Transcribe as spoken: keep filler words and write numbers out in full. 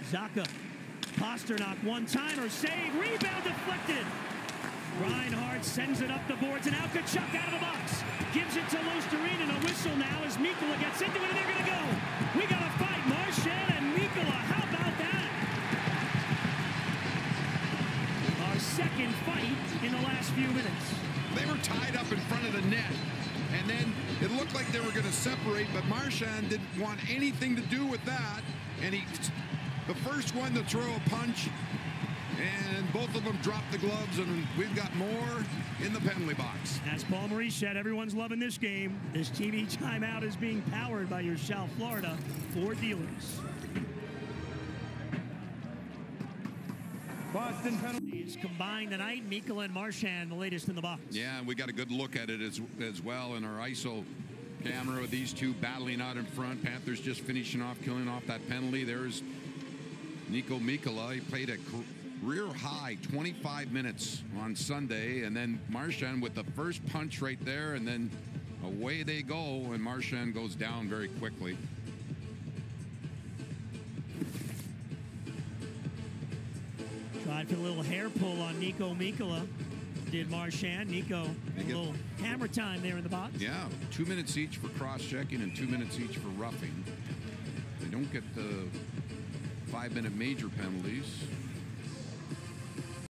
Zaka. Pasternak, one-timer, save, rebound deflected. Reinhardt sends it up the boards, and out Kachuk out of the box. Gives it to Losterine, and a whistle now as Mikkola gets into it, and they're going to go. We got a fight, Marchand and Mikkola. How about that? Our second fight in the last few minutes. They were tied up in front of the net, and then it looked like they were going to separate, but Marchand didn't want anything to do with that, and he, the first one to throw a punch, and both of them dropped the gloves, and we've got more in the penalty box. As Paul Maurice said, everyone's loving this game. This T V timeout is being powered by your South Florida Ford dealers. Boston penalties combined tonight. Mikkola and Marchand, the latest in the box. Yeah, and we got a good look at it as, as well in our I S O camera with these two battling out in front. Panthers just finishing off, killing off that penalty. There's Niko Mikkola. He played a career high twenty-five minutes on Sunday, and then Marchand with the first punch right there, and then away they go, and Marchand goes down very quickly. Tried for a little hair pull on Niko Mikkola. Did Marchand. Niko, a little hammer time there in the box. Yeah, two minutes each for cross-checking and two minutes each for roughing. They don't get the five-minute major penalties.